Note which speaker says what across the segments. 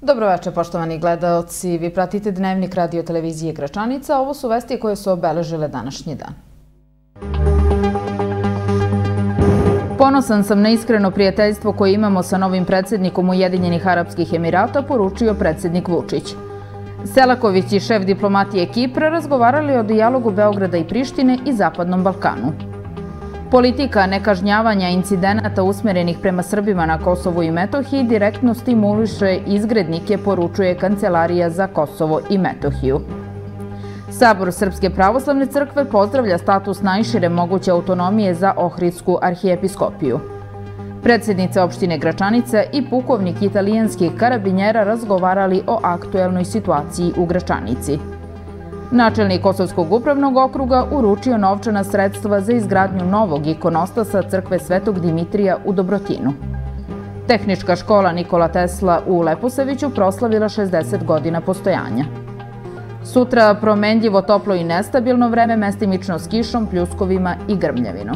Speaker 1: Dobroveče, poštovani gledaoci. Vi pratite Dnevnik radio televizije Gračanica. Ovo su vesti koje su obeležile današnji dan. Ponosan sam na iskreno prijateljstvo koje imamo sa novim predsjednikom Ujedinjenih Arapskih Emirata, poručio predsjednik Vučić. Selaković i šef diplomatije Kipra razgovarali o dijalogu Beograda i Prištine i Zapadnom Balkanu. Politika nekažnjavanja incidenata usmjerenih prema Srbima na Kosovu i Metohiji direktno stimuliše izgrednike, poručuje Kancelarija za Kosovo i Metohiju. Sabor Srpske pravoslavne crkve pozdravlja status najšire moguće autonomije za Ohridsku arhijepiskopiju. Predsjednica opštine Gračanica i pukovnik italijanskih karabinjera razgovarali o aktuelnoj situaciji u Gračanici. Načelnik Kosovskog upravnog okruga uručio novčana sredstva za izgradnju novog ikonostasa crkve Svetog Dimitrija u Dobrotinu. Tehnička škola Nikola Tesla u Leposaviću proslavila 60 godina postojanja. Sutra promenljivo, toplo i nestabilno vreme, mestimično s kišom, pljuskovima i grmljavinom.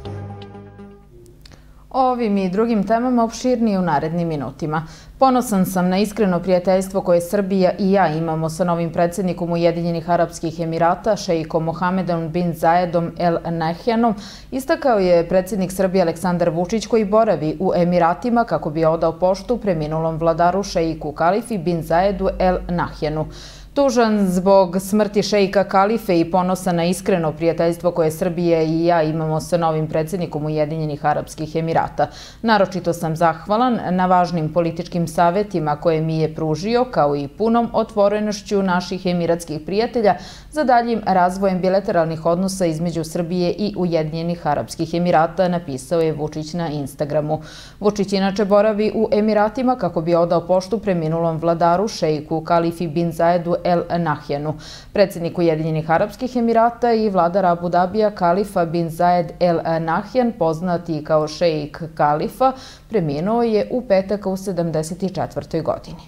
Speaker 1: O ovim i drugim temama opširnije u narednim minutima. Ponosan sam na iskreno prijateljstvo koje Srbija i ja imamo sa novim predsjednikom Ujedinjenih Arapskih Emirata, šeikom Mohamedom bin Zayedom El Nahyanom, istakao je predsjednik Srbije Aleksandar Vučić, koji boravi u Emiratima kako bi odao poštu preminulom vladaru šeiku Kalifi bin Zayedu El Nahyanu. Tužan zbog smrti šeika Kalife i ponosan na iskreno prijateljstvo koje Srbija i ja imamo sa novim predsjednikom Ujedinjenih Arapskih Emirata. Naročito sam zahvalan na važnim političkim savjetima koje mi je pružio, kao i punom otvorenošću naših emiratskih prijatelja za daljim razvojem bilateralnih odnosa između Srbije i Ujedinjenih Arapskih Emirata, napisao je Vučić na Instagramu. Vučić inače boravi u Emiratima kako bi odao poštu preminulom vladaru šeiku Kalifi bin Zayedu El Nahyanu. Predsjednik Ujedinjenih Arapskih Emirata i vladar Abu Dabija Kalifa bin Zayed El Nahyan, poznati kao šeik Kalifa, preminuo je u petak u 74. godini.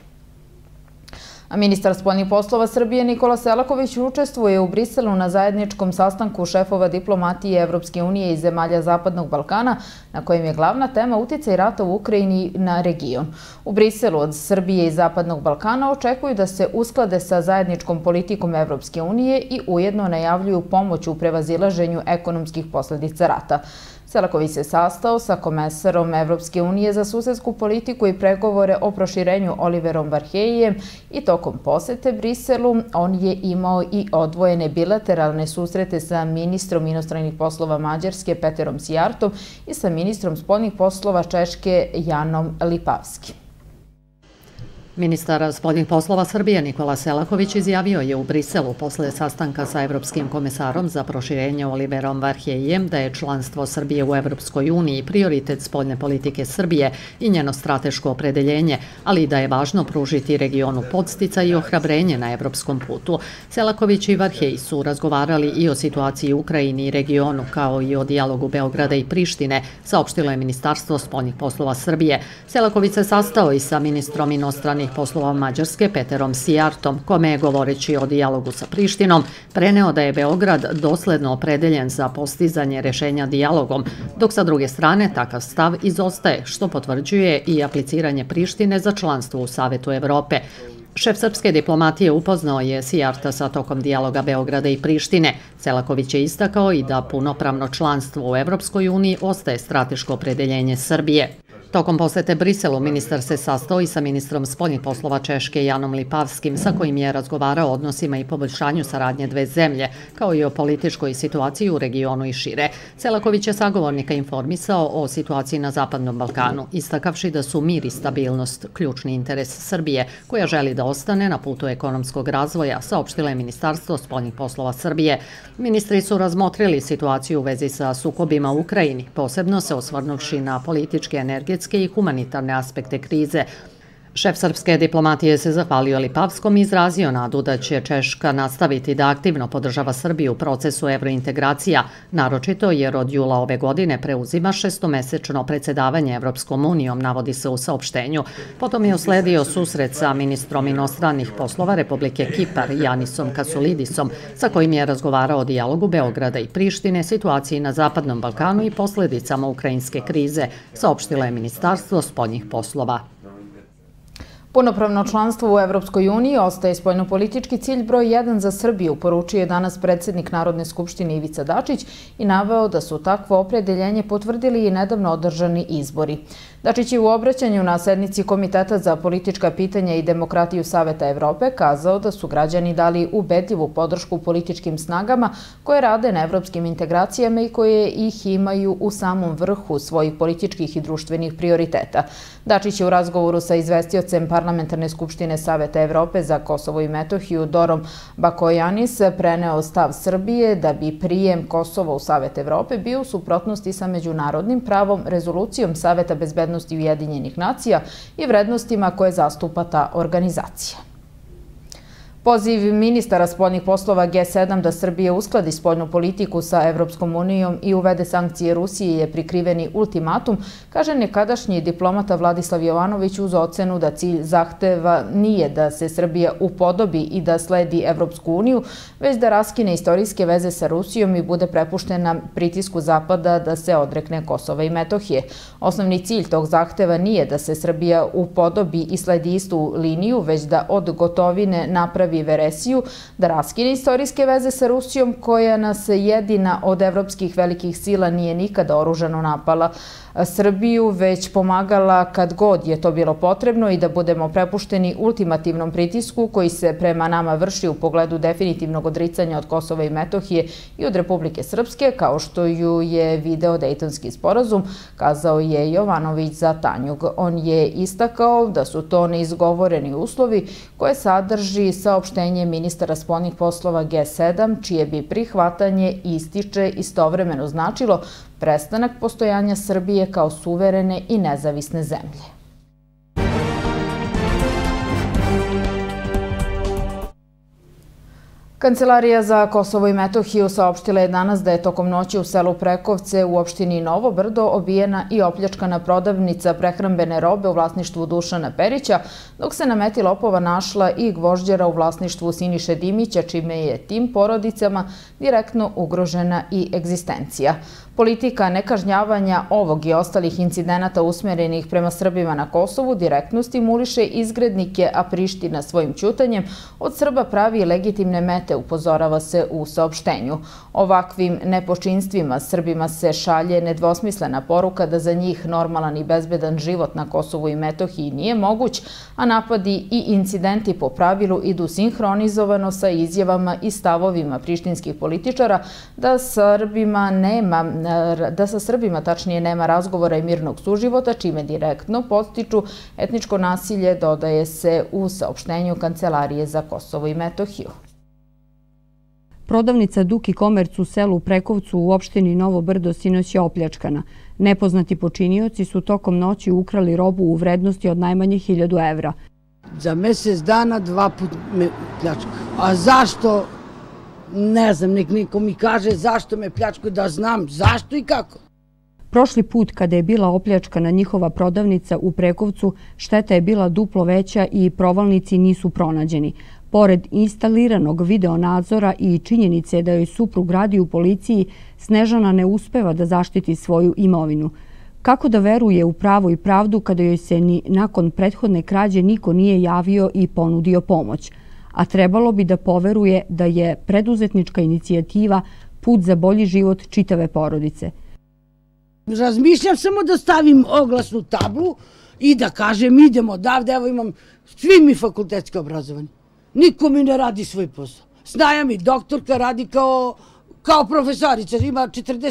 Speaker 1: A ministar spoljnih poslova Srbije Nikola Selaković učestvuje u Briselu na zajedničkom sastanku šefova diplomatije Evropske unije i zemalja Zapadnog Balkana, na kojem je glavna tema uticaj rata u Ukrajini na region. U Briselu od Srbije i Zapadnog Balkana očekuju da se usklade sa zajedničkom politikom Evropske unije i ujedno najavljuju pomoć u prevazilaženju ekonomskih posljedica rata. Selaković se sastao sa komesarom Evropske unije za susedsku politiku i pregovore o proširenju Oliverom Varhelyijem i tokom posete Briselu on je imao i odvojene bilateralne susrete sa ministrom inostranih poslova Mađarske Peterom Sijartom i sa ministrom spoljnih poslova Češke Janom Lipavskim.
Speaker 2: Ministar spoljnih poslova Srbije Nikola Selaković izjavio je u Briselu posle sastanka sa Evropskim komesarom za proširenje Oliverom Varhelyijem da je članstvo Srbije u Evropskoj uniji prioritet spoljne politike Srbije i njeno strateško opredeljenje, ali i da je važno pružiti regionu podsticaj i ohrabrenje na evropskom putu. Selaković i Varhelyi su razgovarali i o situaciji u Ukrajini i regionu, kao i o dijalogu Beograda i Prištine, saopštilo je Ministarstvo spoljnih poslova Srbije. Selaković se sastao i sa ministrom inostranih poslova Mađarske Peterom Sijartom, kome je, govoreći o dijalogu sa Prištinom, preneo da je Beograd dosledno opredeljen za postizanje rešenja dijalogom, dok sa druge strane takav stav izostaje, što potvrđuje i apliciranje Prištine za članstvo u Savetu Evrope. Šef srpske diplomatije upoznao je Sijarta sa tokom dijaloga Beograda i Prištine. Selaković je istakao i da punopravno članstvo u Evropskoj uniji ostaje strateško opredeljenje Srbije. Tokom posete Briselu ministar se sastao i sa ministrom spoljnih poslova Češke Janom Lipavskim, sa kojim je razgovarao o odnosima i poboljšanju saradnje dve zemlje, kao i o političkoj situaciji u regionu i šire. Selaković je sagovornika informisao o situaciji na Zapadnom Balkanu, istakavši da su mir i stabilnost ključni interes Srbije, koja želi da ostane na putu ekonomskog razvoja, saopštilo je Ministarstvo spoljnih poslova Srbije. Ministri su razmotrili situaciju u vezi sa sukobima u Ukrajini, posebno se osvrnuvši na političke, energetske i humanitarne aspekte krize. Šef srpske diplomatije se zahvalio Lipavskom i izrazio nadu da će Češka nastaviti da aktivno podržava Srbiju u procesu evrointegracija, naročito jer od jula ove godine preuzima šestomesečno predsjedavanje Evropskom unijom, navodi se u saopštenju. Potom je usledio susret sa ministrom inostranih poslova Republike Kipar Janisom Kasulidisom, sa kojim je razgovarao o dijalogu Beograda i Prištine, situaciji na Zapadnom Balkanu i posljedicama ukrajinske krize, saopštilo je Ministarstvo spoljnih poslova.
Speaker 1: Punopravno članstvo u Evropskoj uniji ostaje spoljnopolitički cilj broj 1 za Srbiju, poručio je danas predsjednik Narodne skupštine Ivica Dačić i naveo da su takvo opredeljenje potvrdili i nedavno održani izbori. Dačić je u obraćanju na sednici Komiteta za politička pitanja i demokratiju Saveta Evrope kazao da su građani dali ubedljivu podršku političkim snagama koje rade na evropskim integracijama i koje ih imaju u samom vrhu svojih političkih i društvenih prioriteta. Dačić je u razgovoru sa izvestiocem Parlamentarne skupštine Saveta Evrope za Kosovo i Metohiju Dorom Bakojanis preneo stav Srbije da bi prijem Kosova u Savet Evrope bio u suprotnosti sa međunarodnim pravom, rezolucijom Saveta bezbednosti Ujedinjenih nacija i vrednostima koje zastupa ta organizacija. Poziv ministara spoljnih poslova G7 da Srbija uskladi spoljnu politiku sa Evropskom unijom i uvede sankcije Rusiji je prikriveni ultimatum, kaže nekadašnji diplomata Vladislav Jovanović uz ocenu da cilj zahteva nije da se Srbija upodobi i da sledi Evropsku uniju, već da raskine istorijske veze sa Rusijom i bude prepuštena pritisku Zapada da se odrekne Kosova i Metohije. Osnovni cilj tog zahteva nije da se Srbija upodobi i sledi istu liniju, već da od gotovine napravi veresiju, da raskine istorijske veze sa Rusijom koja nas jedina od evropskih velikih sila nije nikada oružano napala Srbiju, već pomagala kad god je to bilo potrebno i da budemo prepušteni ultimativnom pritisku koji se prema nama vrši u pogledu definitivnog odricanja od Kosova i Metohije i od Republike Srpske, kao što ju je video Dejtonski sporazum, kazao je Jovanović za Tanjug. On je istakao da su to neizgovoreni uslovi koje sadrži saopštenje ministara spoljnih poslova G7, čije bi prihvatanje ističe istovremeno značilo prestanak postojanja Srbije kao suverene i nezavisne zemlje. Kancelarija za Kosovo i Metohiju saopštila je danas da je tokom noći u selu Prekovce u opštini Novo Brdo obijena i opljačkana prodavnica prehrambene robe u vlasništvu Dušana Perića, dok se na meti lopova našla i gvožđera u vlasništvu Siniše Dimića, čime je tim porodicama direktno ugrožena i egzistencija. Politika nekažnjavanja ovog i ostalih incidenata usmjerenih prema Srbima na Kosovu direktno stimuliše izgrednike, a Priština svojim ćutanjem od Srba pravi legitimne mete, upozorava se u saopštenju. Ovakvim nepočinstvima Srbima se šalje nedvosmislena poruka da za njih normalan i bezbedan život na Kosovu i Metohiji nije moguć, a napadi i incidenti po pravilu idu sinhronizovano sa izjavama i stavovima prištinskih političara da sa Srbima tačnije nema razgovora i mirnog suživota, čime direktno podstiču etničko nasilje, dodaje se u saopštenju Kancelarije za Kosovo i Metohiju.
Speaker 3: Prodavnica Duki Komerc u selu Prekovcu u opštini Novo Brdo sinoć je opljačkana. Nepoznati počinioci su tokom noći ukrali robu u vrednosti od najmanje 1000 evra.
Speaker 4: Za mjesec dana 2 puta me pljačka. A zašto? Ne znam, nek niko mi kaže zašto me pljačkaju, da znam zašto i kako.
Speaker 3: Prošli put kada je bila opljačkana njihova prodavnica u Prekovcu, šteta je bila duplo veća i provalnici nisu pronađeni. Pored instaliranog videonadzora i činjenice da joj suprug radi u policiji, Snežana ne uspeva da zaštiti svoju imovinu. Kako da veruje u pravo i pravdu kada joj se ni nakon prethodne krađe niko nije javio i ponudio pomoć? A trebalo bi da poveruje da je preduzetnička inicijativa put za bolji život čitave porodice.
Speaker 4: Razmišljam samo da stavim oglasnu tablu i da kažem idemo odavde, evo imam svi mi fakultetsko obrazovanje. Niko mi ne radi svoj posao. Snaja mi doktorka radi kao profesorica, ima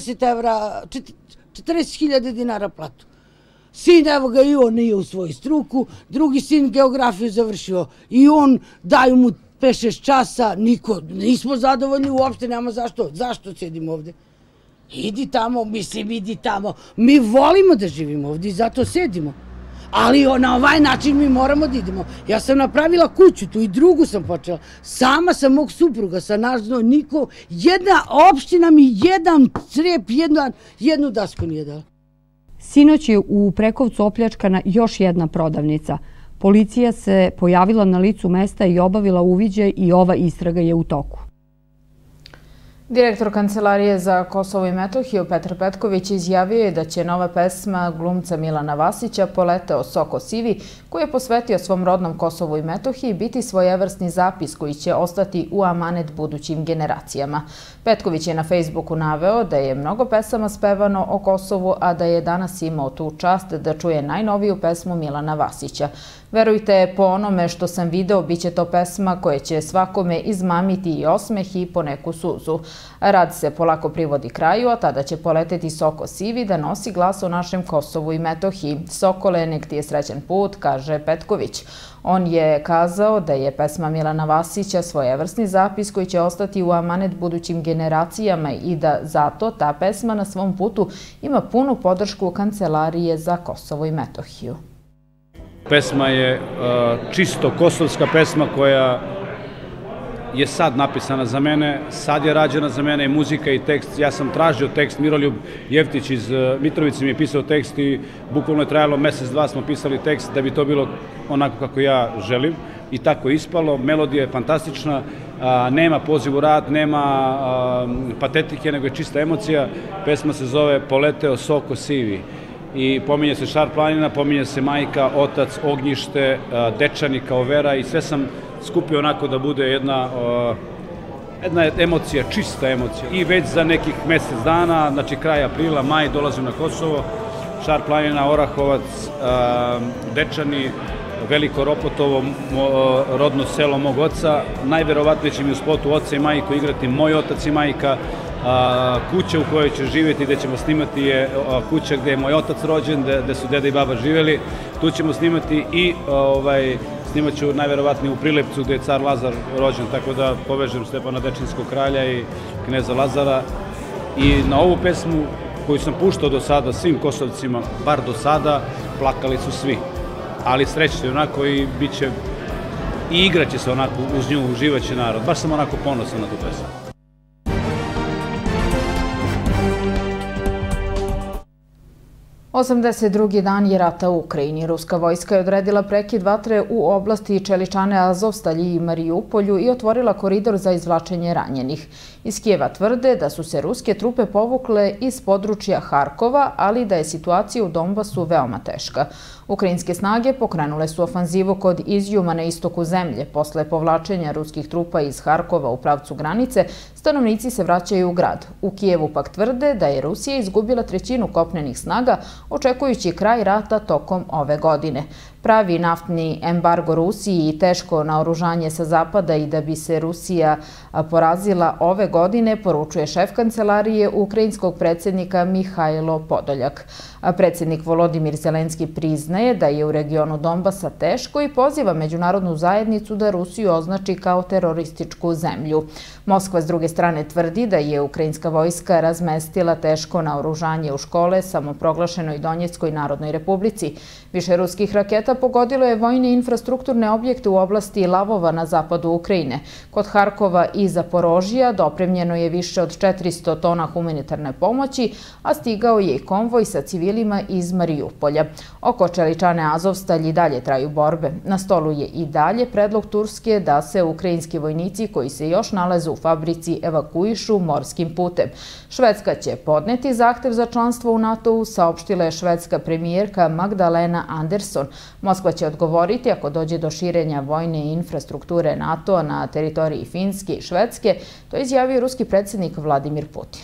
Speaker 4: 40.000 dinara platu. Sin, evo ga, i on nije u svoju struku, drugi sin geografiju završio i on, daju mu 5-6 časa, nismo zadovoljni uopšte, nema zašto sedimo ovde. Idi tamo, idi tamo. Mi volimo da živimo ovde i zato sedimo. Ali na ovaj način mi moramo da idemo. Ja sam napravila kuću tu i drugu sam počela. Sama sam mog supruga, sa naš niko, jedna opština mi jedan crep, jednu dasku nije dala.
Speaker 3: Sinoć je u Prekovcu opljačkana još jedna prodavnica. Policija se pojavila na licu mesta i obavila uviđaj i ova istraga je u toku.
Speaker 1: Direktor Kancelarije za Kosovo i Metohiju Petar Petković izjavio je da će nova pesma glumca Milana Vasića "Poleteo Soko sivi", koji je posvetio svom rodnom Kosovu i Metohiji, biti svojevrsni zapis koji će ostati u amanet budućim generacijama. Petković je na Facebooku naveo da je mnogo pesama spevano o Kosovu, a da je danas imao tu čast da čuje najnoviju pesmu Milana Vasića. Verujte, po onome što sam video, bit će to pesma koja će svakome izmamiti i osmeh i poneku suzu. Rad se polako privodi kraju, a tada će poleteti Soko sivi da nosi glas o našem Kosovu i Metohiji. Sokole, nek ti je srećan put, kaže Petković. On je kazao da je pesma Milana Vasića svojevrsni zapis koji će ostati u amanet budućim generacijama i da zato ta pesma na svom putu ima punu podršku Kancelarije za Kosovo i Metohiju.
Speaker 5: Pesma je čisto kosovska pesma koja je sad napisana za mene, sad je rađena za mene i muzika i tekst. Ja sam tražio tekst, Miroljub Jeftić iz Mitrovice mi je pisao tekst i bukvalno je trajalo mesec, dva smo pisali tekst da bi to bilo onako kako ja želim i tako je ispalo. Melodija je fantastična, nema poziv u rad, nema patetike, nego je čista emocija. Pesma se zove "Poleteo Soko sivi" i pominje se Šar planina, pominje se majka, otac, ognjište, Dečani kao vera i sve sam skupio onako da bude jedna emocija, čista emocija. I već za nekih mesec dana, znači kraj aprila, maj, dolazim na Kosovo, Šar planina, Orahovac, Dečani, Veliko Ropotovo, rodno selo mog oca. Najverovatnije će mi u spotu Oca i majku igrati moj otac i majka. Kuća u kojoj će živjeti, gde ćemo snimati, je kuća gde je moj otac rođen, gde su deda i baba živjeli. Tu ćemo snimati i snimat ću najverovatnije u Prilepcu gde je car Lazar rođen, tako da povežem Stepana Dečinskog kralja i kneza Lazara. I na ovu pesmu koju sam puštao do sada svim Kosovcima, bar do sada, plakali su svi. Ali srećni onako i bit će, i igraće se onako uz nju, uživaće narod. Baš sam onako ponosan na tu pesmu.
Speaker 1: 82. dan je rata u Ukrajini. Ruska vojska je odredila prekid vatre u oblasti Čeličane, Azovstalji i Marijupolju i otvorila koridor za izvlačenje ranjenih. Iz Kijeva tvrde da su se ruske trupe povukle iz područja Harkova, ali da je situacija u Donbasu veoma teška. Ukrajinske snage pokrenule su ofanzivu kod Izjuma na istoku zemlje. Posle povlačenja ruskih trupa iz Harkova u pravcu granice, stanovnici se vraćaju u grad. U Kijevu pak tvrde da je Rusija izgubila trećinu kopnenih snaga, očekujući kraj rata tokom ove godine. Pravi naftni embargo Rusiji i teško naoružanje sa zapada i da bi se Rusija porazila ove godine, poručuje šef kancelarije ukrajinskog predsjednika Mihajlo Podoljak. Predsjednik Volodimir Zelenski priznaje da je u regionu Donbasa teško i poziva međunarodnu zajednicu da Rusiju označi kao terorističku zemlju. Moskva s druge strane tvrdi da je ukrajinska vojska razmestila teško naoružanje u škole samoproglašenoj Donjeckoj Narodnoj Republici. Više ruskih raketa pogodilo je vojne infrastrukturne objekte u oblasti Lavova na zapadu Ukrajine. Kod Harkova i Zaporožija dopremljeno je više od 400 tona humanitarne pomoći, a stigao je i konvoj sa civilima iz Marijupolja. Oko Čeličane, Azovstalj i dalje traju borbe. Na stolu je i dalje predlog Turske da se ukrajinski vojnici koji se još nalaze u fabrici evakuišu morskim putem. Švedska će podneti zahtev za članstvo u NATO-u, saopštila je švedska premijerka Magdalena Andersson. Moskva će odgovoriti ako dođe do širenja vojne infrastrukture NATO-a na teritoriji Finske i Švedske, to je izjavio ruski predsjednik Vladimir Putin.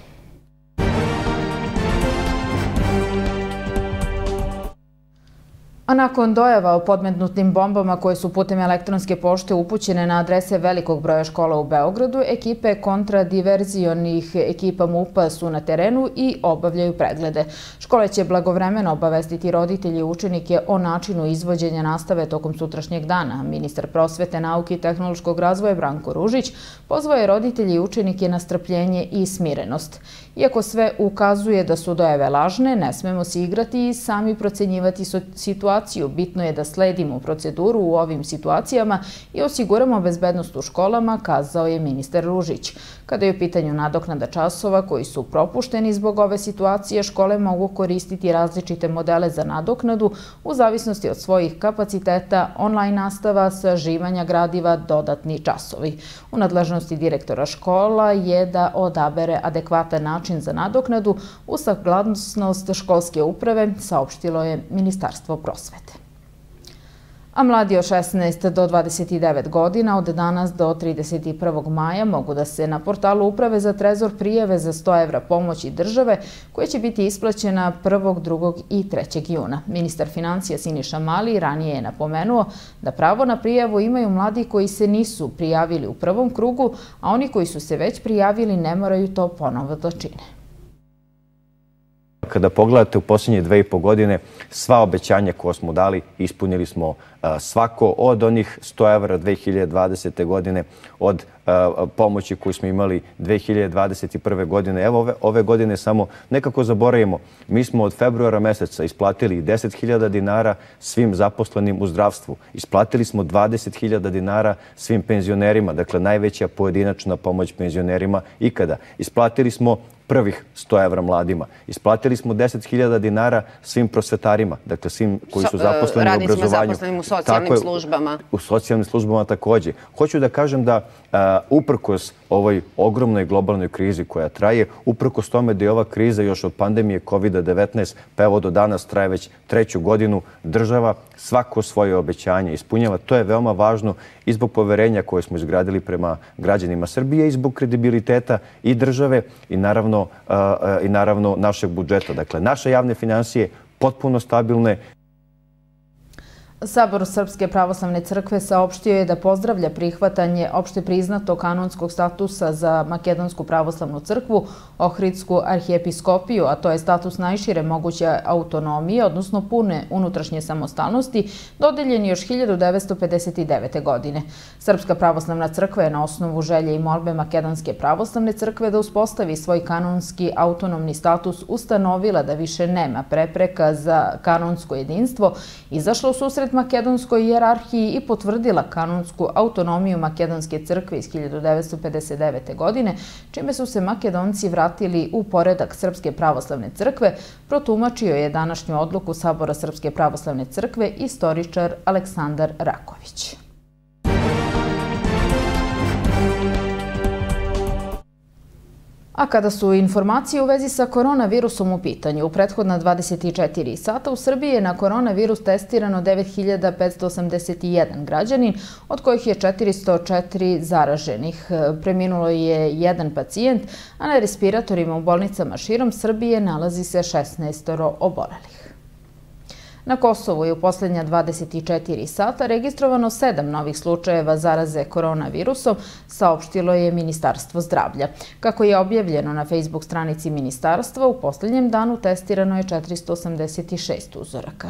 Speaker 1: A nakon dojava o podmetnutim bombama koje su putem elektronske pošte upućene na adrese velikog broja škola u Beogradu, ekipe kontradiverzionih ekipa MUP-a su na terenu i obavljaju preglede. Škole će blagovremeno obavestiti roditelji i učenike o načinu izvođenja nastave tokom sutrašnjeg dana. Ministar prosvete, nauke i tehnološkog razvoja Branko Ružić pozvao je roditelji i učenike na strpljenje i smirenost. Iako sve ukazuje da su dojave lažne, ne smemo se igrati i sami procenjivati situaciju. Bitno je da sledimo proceduru u ovim situacijama i osiguramo bezbednost u školama, kazao je ministar Ružić. Kada je u pitanju nadoknada časova koji su propušteni zbog ove situacije, škole mogu koristiti različite modele za nadoknadu u zavisnosti od svojih kapaciteta, online nastava, saživanja gradiva, dodatni časovi. U nadležnosti direktora škola je da odabere adekvatan način za nadoknadu uz saglasnost školske uprave, saopštilo je Ministarstvo prosvete. A mladi od 16 do 29 godina od danas do 31. maja mogu da se na portalu Uprave za trezor prijave za 100 evra pomoći države koja će biti isplaćena 1., 2. i 3. juna. Ministar financija Siniša Mali ranije je napomenuo da pravo na prijavu imaju mladi koji se nisu prijavili u prvom krugu, a oni koji su se već prijavili ne moraju to ponovo da čine.
Speaker 6: Kada pogledate u posljednje 2,5 godine, sva obećanja koje smo dali ispunili smo svako od onih 100 evra 2020. godine, od pomoći koju smo imali 2021. godine. Evo ove godine samo nekako zaboravimo. Mi smo od februara meseca isplatili 10.000 dinara svim zaposlenim u zdravstvu. Isplatili smo 20.000 dinara svim penzionerima, dakle najveća pojedinačna pomoć penzionerima ikada. Isplatili smo prvih 100 evra mladima. Isplatili smo 10.000 dinara svim prosvetarima, dakle svim koji su zaposleni u obrazovanju.
Speaker 7: Radnicima zaposlenim u socijalnim službama.
Speaker 6: U socijalnim službama također. Hoću da kažem da uprkos ovoj ogromnoj globalnoj krizi koja traje, uprkos tome da je ova kriza još od pandemije COVID-19, pa evo do danas traje već 3. godinu, država svako svoje obećanje ispunjava. To je veoma važno i zbog poverenja koje smo izgradili prema građanima Srbije i zbog kredibiliteta i države i naravno našeg budžeta. Dakle, naše javne finansije potpuno stabilne.
Speaker 1: Sabor Srpske pravoslavne crkve saopštio je da pozdravlja prihvatanje opšte priznatog kanonskog statusa za Makedonsku pravoslavnu crkvu, Ohridsku arhijepiskopiju, a to je status najšire moguće autonomije, odnosno pune unutrašnje samostalnosti, dodeljen još 1959. godine. Srpska pravoslavna crkva je na osnovu želje i molbe Makedonske pravoslavne crkve da uspostavi svoj kanonski autonomni status ustanovila da više nema prepreka za kanonsko jedinstvo, izašla u susret makedonskoj hijerarhiji i potvrdila kanonsku autonomiju Makedonske crkve iz 1959. godine, čime su se Makedonci vratili u poredak Srpske pravoslavne crkve, protumačio je današnju odluku Sabora Srpske pravoslavne crkve istoričar Aleksandar Raković. A kada su informacije u vezi sa koronavirusom u pitanju, u prethodna 24 sata u Srbiji je na koronavirus testirano 9.581 građanin, od kojih je 404 zaraženih. Preminulo je jedan pacijent, a na respiratorima u bolnicama širom Srbije nalazi se 16 obolelih. Na Kosovu je u posljednja 24 sata registrovano 7 novih slučajeva zaraze koronavirusom, saopštilo je Ministarstvo zdravlja. Kako je objavljeno na Facebook stranici Ministarstva, u posljednjem danu testirano je 486 uzoraka.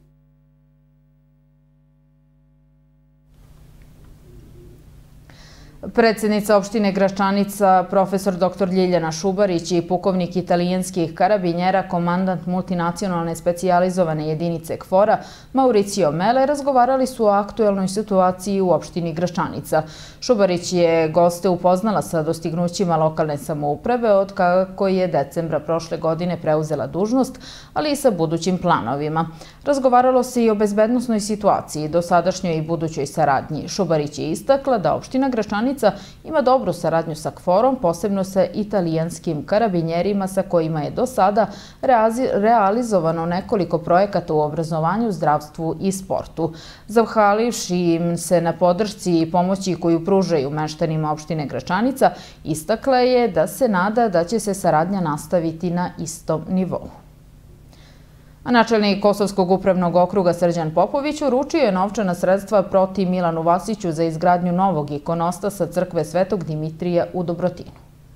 Speaker 1: Predsjednica opštine Gračanica, profesor dr. Ljiljana Šubarić i pukovnik italijanskih karabinjera, komandant multinacionalne specijalizovane jedinice KFOR-a, Mauricio Mele, razgovarali su o aktuelnoj situaciji u opštini Gračanica. Šubarić je goste upoznala sa dostignućima lokalne samouprave od kako je decembra prošle godine preuzela dužnost, ali i sa budućim planovima. Razgovaralo se i o bezbednosnoj situaciji, dosadašnjoj i budućoj saradnji. Šubarić je istakla da opština Gračanica ima dobru saradnju sa KFOR-om, posebno sa italijanskim karabinjerima sa kojima je do sada realizovano nekoliko projekata u obrazovanju, zdravstvu i sportu. Zahvalivši im se na podršci i pomoći koju pružaju meštanima opštine Gračanica, istakla je da se nada da će se saradnja nastaviti na istom nivou. A načelnik Kosovskog upravnog okruga Srđan Popović uručio je novčana sredstva proti Milanu Vasiću za izgradnju novog ikonostasa crkve Svetog Dimitrija u Dobrotinu.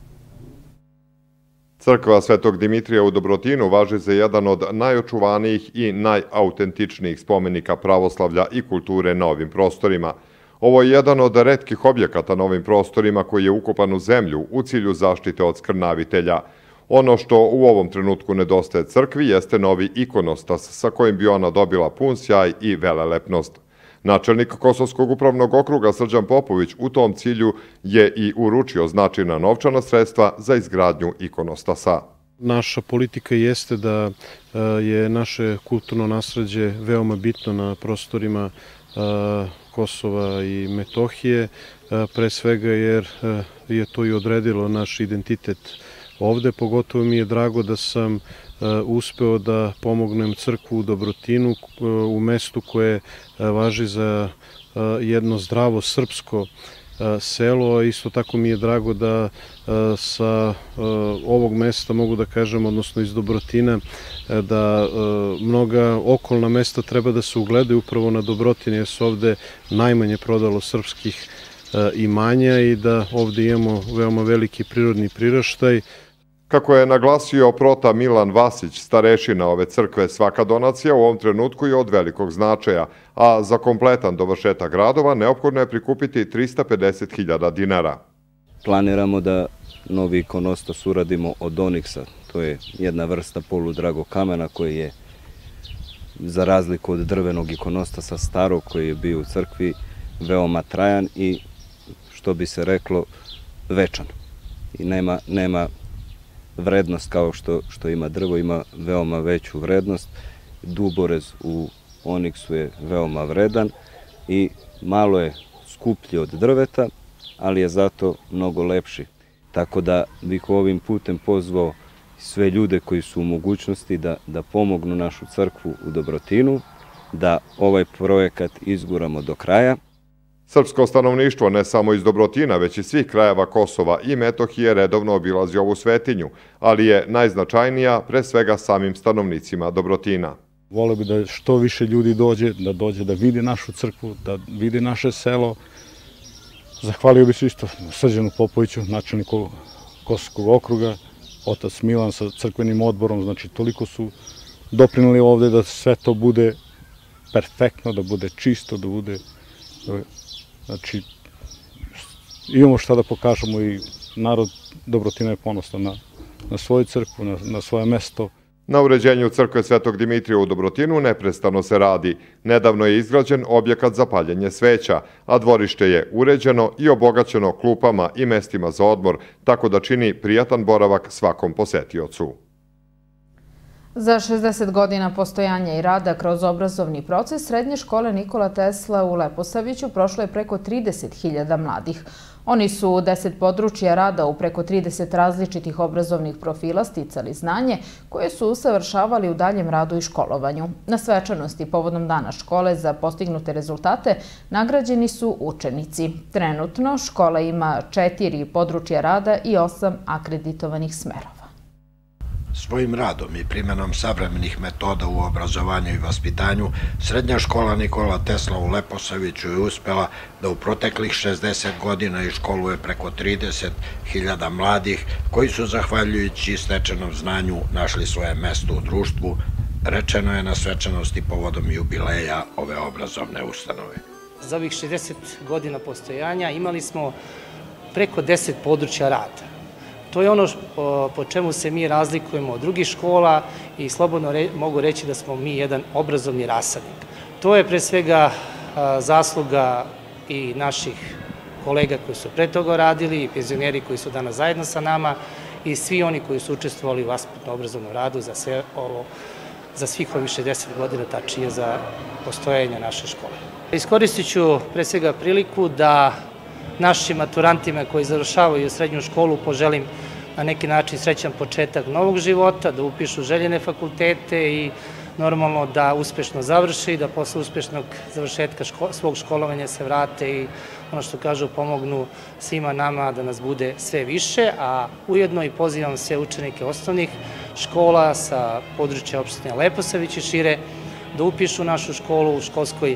Speaker 8: Crkva Svetog Dimitrija u Dobrotinu važi za jedan od najočuvanijih i najautentičnijih spomenika pravoslavlja i kulture na ovim prostorima. Ovo je jedan od retkih objekata na ovim prostorima koji je ukopan u zemlju u cilju zaštite od skrnavitelja. Ono što u ovom trenutku nedostaje crkvi jeste novi ikonostas sa kojim bi ona dobila pun sjaj i velelepnost. Načelnik Kosovskog upravnog okruga Srđan Popović u tom cilju je i uručio značajna novčana sredstva za izgradnju ikonostasa.
Speaker 9: Naša politika jeste da je naše kulturno nasleđe veoma bitno na prostorima Kosova i Metohije, pre svega jer je to i odredilo naš identitet ovde. Pogotovo mi je drago da sam uspeo da pomognem crkvu u Dobrotinu, u mestu koje važi za jedno zdravo srpsko selo, a isto tako mi je drago da sa ovog mesta mogu da kažem, odnosno iz Dobrotina, da mnoga okolna mesta treba da se ugledaju upravo na Dobrotin, jer se ovde najmanje prodalo srpskih imanja i da ovde imamo veoma veliki prirodni priraštaj.
Speaker 8: Kako je naglasio prota Milan Vasić, starešina ove crkve, svaka donacija u ovom trenutku je od velikog značaja, a za kompletan dovršetak radova neophodno je prikupiti 350.000 dinara.
Speaker 10: Planiramo da novi ikonostas uradimo od oniksa. To je jedna vrsta poludragog kamena koji je, za razliku od drvenog ikonostasa starog koji je bio u crkvi, veoma trajan i, što bi se reklo, večan. I nema vrednost kao što ima drvo, ima veoma veću vrednost. Duborez u oniksu je veoma vredan i malo je skuplji od drveta, ali je zato mnogo lepši. Tako da bih ovim putem pozvao sve ljude koji su u mogućnosti da pomognu našu crkvu u Dobrotinu, da ovaj projekat izguramo do kraja.
Speaker 8: Srpsko stanovništvo ne samo iz Dobrotina, već i svih krajeva Kosova i Metohije redovno obilazi ovu svetinju, ali je najznačajnija pre svega samim stanovnicima Dobrotina.
Speaker 11: Voleo bi da što više ljudi dođe da vidi našu crkvu, da vidi naše selo. Zahvalio bi se isto Srđanu Popoviću, načelniku Kosovskog okruga, otac Milan sa crkvenim odborom, znači toliko su doprineli ovde da sve to bude perfektno, da bude čisto, da bude... Znači, imamo šta da pokažemo i narod Dobrotina je ponosan na svoju crkvu, na svoje mesto.
Speaker 8: Na uređenju crkve Svetog Dimitrija u Dobrotinu neprestano se radi. Nedavno je izgrađen objekat za paljenje sveća, a dvorište je uređeno i obogaćeno klupama i mestima za odmor, tako da čini prijatan boravak svakom posetiocu.
Speaker 1: Za 60 godina postojanja i rada kroz obrazovni proces Srednje škole Nikola Tesla u Leposaviću prošlo je preko 30.000 mladih. Oni su u 10 područja rada u preko 30 različitih obrazovnih profila sticali znanje koje su usavršavali u daljem radu i školovanju. Na svečanosti povodom dana škole za postignute rezultate nagrađeni su učenici. Trenutno škola ima 4 područja rada i 8 akreditovanih smerova.
Speaker 12: Svojim radom i primjenom savremenih metoda u obrazovanju i vaspitanju, Srednja škola Nikola Tesla u Leposaviću je uspela da u proteklih 60 godina iškoluje preko 30.000 mladih koji su, zahvaljujući stečenom znanju, našli svoje mesto u društvu, rečeno je na svečanosti povodom jubileja ove obrazovne ustanove.
Speaker 13: Za ovih 60 godina postojanja imali smo preko 10 područja rada. To je ono po čemu se mi razlikujemo od drugih škola i slobodno mogu reći da smo mi jedan obrazovni rasadnik. To je pre svega zasluga i naših kolega koji su pre toga radili i penzioneri koji su danas zajedno sa nama i svi oni koji su učestvovali u vaspitno-obrazovnom radu za svih ovih 60 godina, tačnije za postojanje naše škole. Iskoristit ću pre svega priliku da našim maturantima koji završavaju srednju školu poželim na neki način srećan početak novog života, da upišu željene fakultete i normalno da uspešno završe i da posle uspešnog završetka svog školovanja se vrate i ono što kažu pomognu svima nama da nas bude sve više, a ujedno i pozivam sve učenike osnovnih škola sa područja opštine Leposavić i šire da upišu našu školu u školskoj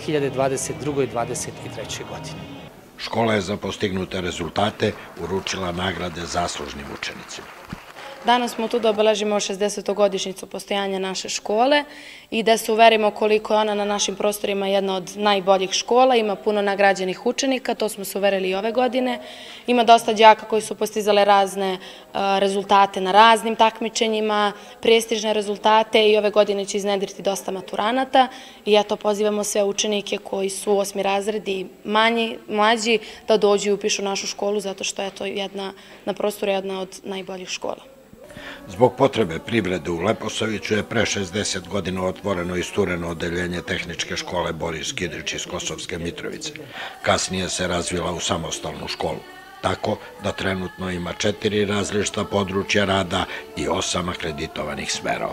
Speaker 13: 2022-2023. godini.
Speaker 12: Škola je za postignute rezultate uručila nagrade zaslužnim učenicima.
Speaker 14: Danas smo tu da obeležimo 60. godišnjicu postojanja naše škole i da se uverimo koliko je ona na našim prostorima jedna od najboljih škola, ima puno nagrađenih učenika, to smo se uverili i ove godine. Ima dosta đaka koji su postizale razne rezultate na raznim takmičenjima, prestižne rezultate i ove godine će iznedriti dosta maturanata i eto pozivamo sve učenike koji su 8. razredi mlađi da dođu i upišu našu školu zato što je to na prostoru jedna od najboljih škola.
Speaker 12: Zbog potrebe privrede u Leposaviću je pre 60 godina otvoreno i istureno odeljenje Tehničke škole Boris Kidrić iz Kosovske Mitrovice. Kasnije se razvila u samostalnu školu, tako da trenutno ima 4 različita područja rada i 8 akreditovanih smerova.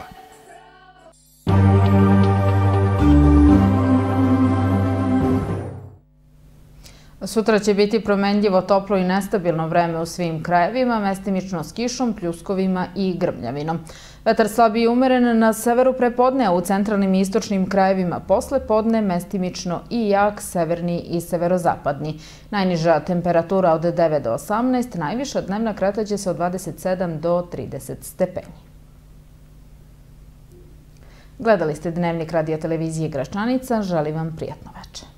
Speaker 1: Sutra će biti promenljivo, toplo i nestabilno vreme u svim krajevima, mestimično s kišom, pljuskovima i grmljavinom. Vetar slab i umeren na severu prepodne, a u centralnim i istočnim krajevima posle podne mestimično i jak severni i severozapadni. Najniža temperatura od 9 do 18, najviša dnevna kretaće se od 27 do 30 stepeni. Gledali ste Dnevnik radio televizije Gračanica, želim vam prijatno večer.